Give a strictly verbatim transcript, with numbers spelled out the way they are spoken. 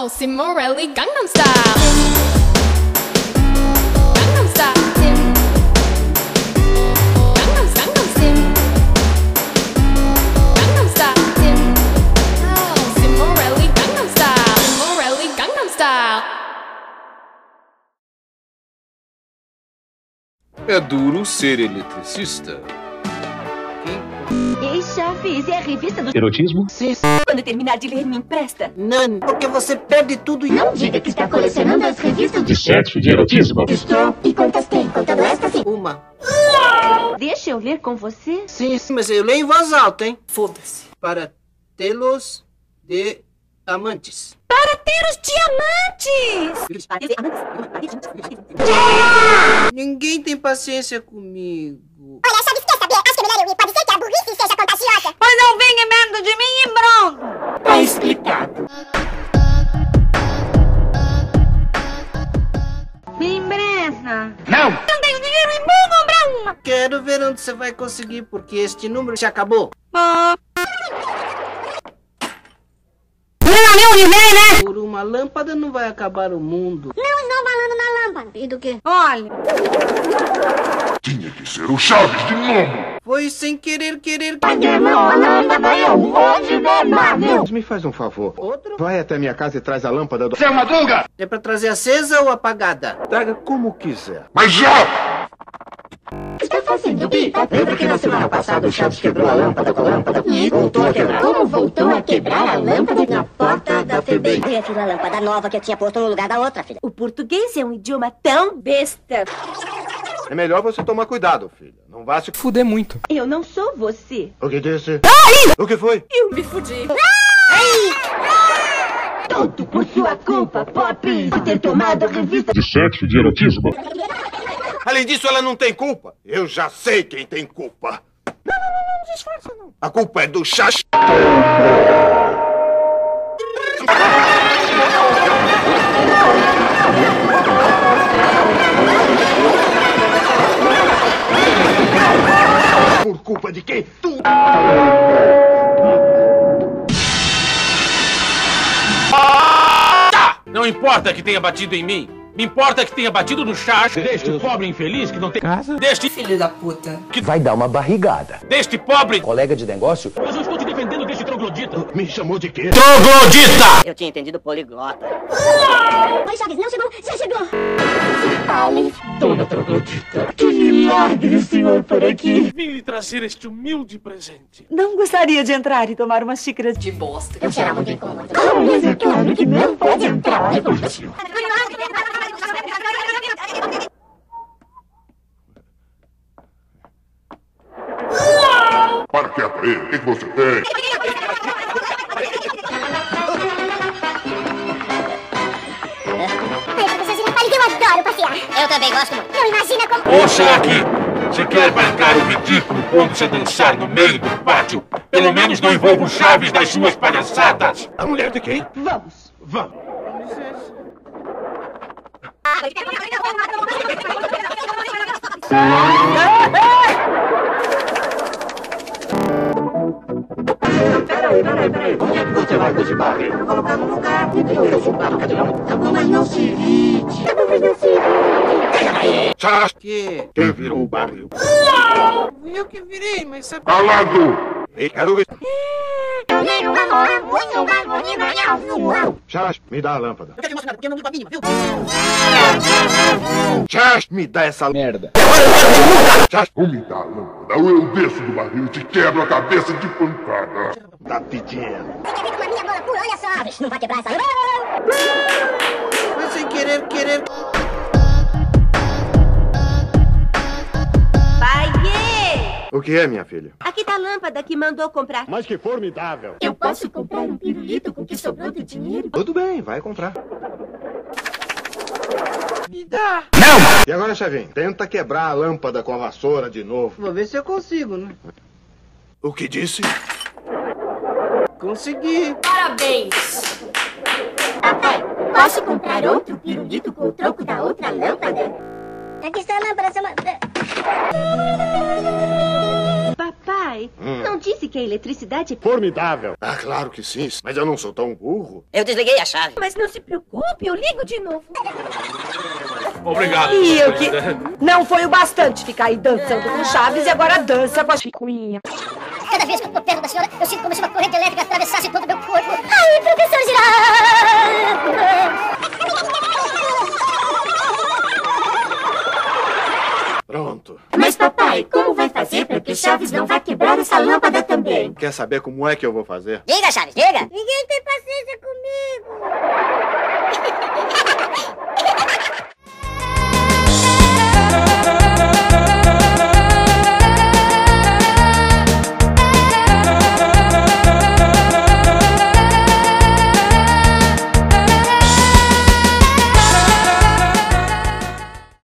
Sim Morelli, Gangnam Style. Gangnam Style. Gangnam Gangnam Sim. Gangnam Style. Sim Morelli, Gangnam Style. Sim Morelli, Gangnam Style. É duro ser eletricista. Ei, chefe, isso é a revista do erotismo? Sim. Quando terminar de ler, me empresta. Não, porque você perde tudo e... Não diga que está colecionando as revistas de sexo e de erotismo. Estou. E quantas tem? Contando esta, sim. Uma. Deixa eu ler com você? Sim, sim, mas eu leio em voz alta, hein? Foda-se. Para tê-los de amantes. Para ter os diamantes! Ninguém tem paciência comigo. Olha, sabe, quer saber? Acho que é melhor eu ir. Pode ser que a burrice seja contagiosa. Pois não venha merda de mim e pronto! Tá explicado. Me empresta. Não! Não tenho dinheiro e vou comprar uma. Quero ver onde você vai conseguir, porque este número já acabou. Oh. Né? Por uma lâmpada não vai acabar o mundo. Não estou falando na lâmpada. E do quê? Olha. Tinha que ser o Chaves de novo. Foi sem querer, querer... Me faz um favor. Outro? Vai até minha casa e traz a lâmpada do... Seu Madruga! É pra trazer acesa ou apagada? Traga como quiser. Mas já! Está fazendo bica. Lembra que na semana passada o Chaves quebrou a lâmpada com a lâmpada e voltou a quebrar? Como voltou a quebrar a lâmpada na porta da F B I? Eu fiz uma lâmpada nova que eu tinha posto no lugar da outra, filha. O português é um idioma tão besta. É melhor você tomar cuidado, filha. Não vá se fuder muito. Eu não sou você. O que disse? Ai! O que foi? Eu me fudi. Tudo por sua culpa, Pop, por ter tomado a revista De sexo e de erotismo. Além disso, ela não tem culpa. Eu já sei quem tem culpa. Não, não, não, não disfarça, não. A culpa é do Chacho. Por culpa de quem? Tu... Não importa que tenha batido em mim. Me importa que tenha batido no Chacho. Deste pobre infeliz que não tem casa. Deste Filho da puta. que Vai dar uma barrigada. Deste pobre Colega de negócio? Mas eu estou te defendendo deste troglodita. Me chamou de quê? Troglodita! Eu tinha entendido poliglota. Oi, Chaves, não chegou, já chegou. Dona Troglodita, que milagre, senhor, por aqui. Vim lhe trazer este humilde presente. Não gostaria de entrar e tomar uma xícara de... De bosta. Eu será muito incômodo. Ah, mas é claro que não pode entrar. Para quieto aí, o que, que você tem? Ai, professor Girafales, eu adoro passear. Eu também gosto muito. Não imagina como... Ouça aqui. Se quer brincar o ridículo quando você dançar no meio do pátio, pelo menos não envolva o Chaves nas suas palhaçadas. A mulher de quem? Vamos. Vamos. Peraí, peraí, peraí. Onde é que você vai com esse barril? Vou colocar no lugar. Eu sou chupado, cadê o... Tá bom, mas não se irrite. Tá bom, mas não se irrite. Chacho. Que? Quem virou o barril? Fui eu que virei, mas sabe... Calado! Ei, quero ver. Não, Chacho, me dá a lâmpada. Eu quero te mostrar, porque eu não vi com a mínima, viu? Chacho, me dá essa merda. Chacho, Ou me dá a lâmpada, ou eu desço do barril e te quebro a cabeça de pancada. tá pedindo. você quer ver como a minha bola pula? Olha só. Não vai quebrar essa... Foi sem querer, querer... Pai gay! O que é, minha filha? Aqui tá a lâmpada que mandou comprar. Mas que formidável. Eu posso comprar um pirulito com o que sobrou do dinheiro? Tudo bem, vai comprar. Me dá. E agora, Chavinho, tenta quebrar a lâmpada com a vassoura de novo. Vou ver se eu consigo, né? O que disse? Consegui. Parabéns. Papai, posso comprar outro pirulito com o troco da outra lâmpada? Aqui está a lâmpada, seu... Papai, Papai, Hum. não disse que a eletricidade... Formidável. Ah, claro que sim, mas eu não sou tão burro. Eu desliguei a chave. Mas não se preocupe, eu ligo de novo. Obrigado. E eu que... Não foi o bastante ficar aí dançando com Chaves e agora dança com a Chicuinha. Cada vez que eu tô perto da senhora, eu sinto como se uma corrente elétrica atravessasse todo o meu corpo. Ai, professor Girard! Pronto. Mas, papai, como vai fazer para que Chaves não vá quebrar essa lâmpada também? Quer saber como é que eu vou fazer? Diga, Chaves, diga! Ninguém tem paciência comigo.